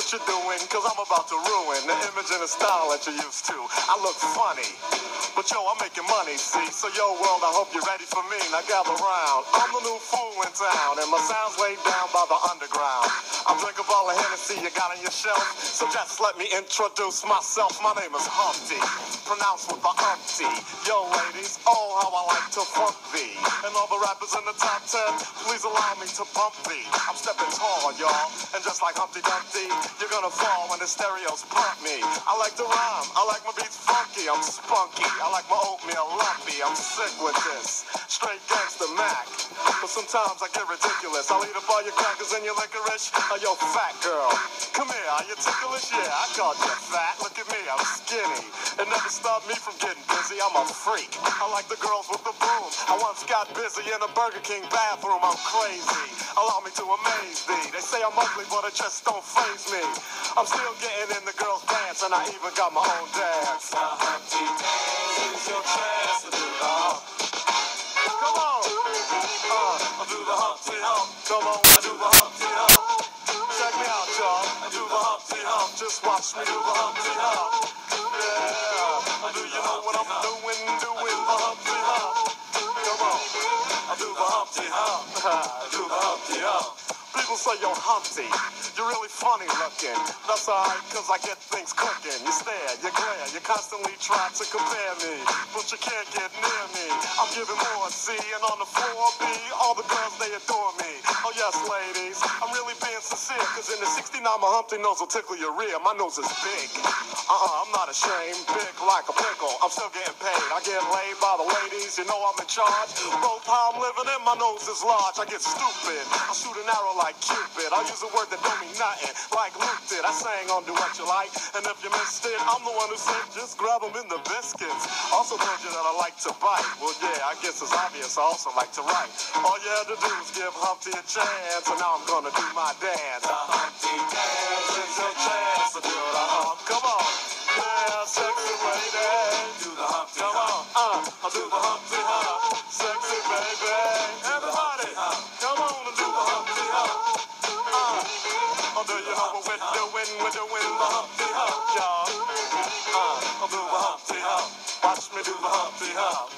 what you're doing, cause I'm about to ruin the image and the style that you're used to. I look funny, but yo, I'm making money, see? So yo, world, I hope you're ready for me. Now gather round. I'm the new fool in town, and my sound's laid down by the underground. I'm drinking a bottle of Hennessy you got on your shelf, so just let me introduce myself. My name is Humpty, pronounced with the umpty. Yo, ladies, oh, how I like to funk thee. And all the rappers in the top 10, please allow me to bump thee. I'm stepping tall, y'all, and just like Humpty Dumpty, you're gonna fall when the stereos pump me. I like to rhyme, I like my beats funky, I'm spunky, I like my oatmeal lumpy, I'm sick with this, straight gangsta Mac. But sometimes I get ridiculous, I'll eat up all your crackers and your licorice. Oh, yo, fat girl, come here, are you ticklish? Yeah, I called you fat, look at me, I'm skinny. It never stopped me from getting busy, I'm a freak. I like the girls with the boom. I once got busy in a Burger King bathroom, I'm crazy. Allow me to amaze thee. They say I'm ugly, but it just don't faze me. I'm still getting in the girls' pants, and I even got my own dance. Now, Humpty dance, it's your chance to do the hump. Come on, I do the Humpty Hump. Come on, I do the Humpty Hump. Check me out, y'all. I do the Humpty Hump. Just watch me do the Humpty Hump. Yeah, do you know what I'm doing? Doing the Humpty Hump. Come on, I do the Humpty Hump. I do the Humpty Hump. People say, yo, Humpty, you're really funny looking. That's alright, cause I get things cooking. You stare, you glare, you constantly try to compare me, but you can't get near me. I'm giving more C, and on the floor B, all the girls, they adore me. Oh yes, ladies, I'm really being sincere, cause in the 69, my Humpty nose will tickle your rear. My nose is big. I'm not ashamed, big like a pickle. I'm still getting paid. I get laid by the ladies, you know I'm in charge. Both how I'm living and my nose is large. I get stupid. I shoot an arrow like Cupid. I use a word that don't mean nothing, like Luke did. I sang on Do What You Like, and if you missed it, I'm the one who said just grab them in the biscuits. Also told you that I like to bite. Well, yeah, I guess it's obvious I also like to write. All you had to do was give Humpty a chance, and now I'm gonna do my dance. The Humpty dance is your chance to do the hump. Come on, yeah, sexy lady, do the Humpty Hump. I'll do the Humpty Hump, sexy baby. Everybody, come on and do the Humpty Hump. Oh, do you know what we're doing? We're doing the Humpty Hump, y'all. I'll do the Humpty Hump. Watch me do the Humpty Hump.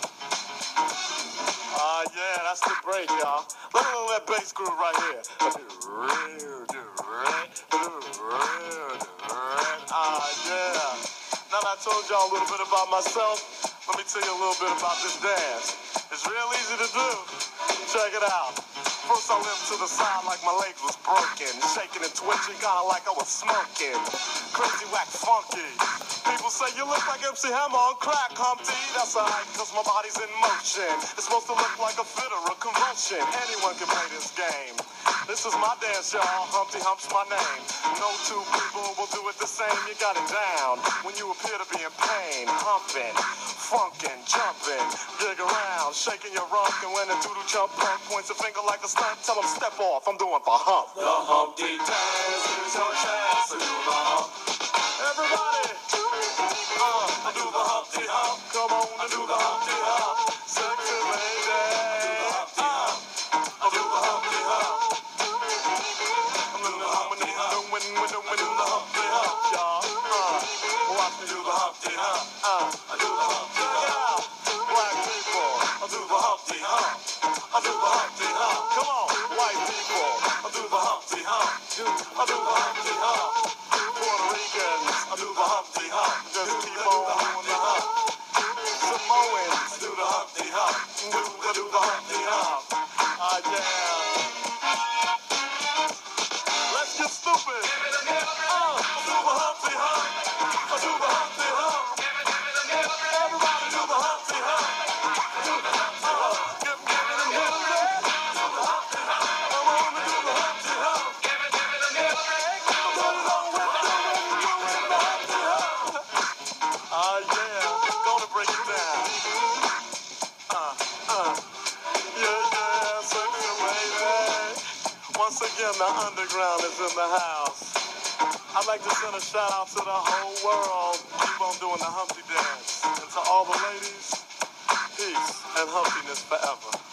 Yeah, that's the break, y'all. Look at that bass groove right here. Yeah. Now that I told y'all a little bit about myself, let me tell you a little bit about this dance. It's real easy to do. Check it out. First I limped to the side like my leg was broken, shaking and twitching, kinda like I was smoking. Crazy, whack, funky. People say you look like MC Hammer on crack, Humpty. That's alright, cause my body's in motion. It's supposed to look like a fit or a convulsion. Anyone can play this game. This is my dance, y'all. Humpty Hump's my name. No two people will do it the same. You got it down when you appear to be in pain. Humping, funkin', jumping, dig around, shaking your rump. And when a doodle chump punk points a finger like a stunt, tell him step off. I'm doing the hump. The Humpty dance is your chance to do the hump. Everybody, I do the Humpty Hump. Come on, I do the Humpty Hump. Sexy lady, I do the Humpty Hump. I'm doing the Humpty Hump. We're doing the Humpty Hump, y'all. Watch me do the Humpty Hump. I do the Humpty Hump. Black people, I do the Humpty Hump. I do the Humpty Hump. Come on, white people, I do the Humpty Hump. I do the Humpty Hump. Puerto Ricans, I do the Humpty Hump. Just keep on doing the hump. Samoans, do the Humpty Hump. Do the Humpty Hump. Yeah. Let's get stupid. I do the Humpty Hump. I do the Humpty Hump. Everybody do the Humpty Hump. Do the Humpty Hump. Give it a hit. Do the Humpty Hump. I wanna do the Humpty Hump. Give it a hit. Put it on with doing the Humpty Hump. Yeah. Gonna break it down. Yeah, sexy lady. Once again, the underground is in the house. I'd like to send a shout out to the whole world. Keep on doing the Humpty dance. And to all the ladies, peace and humpiness forever.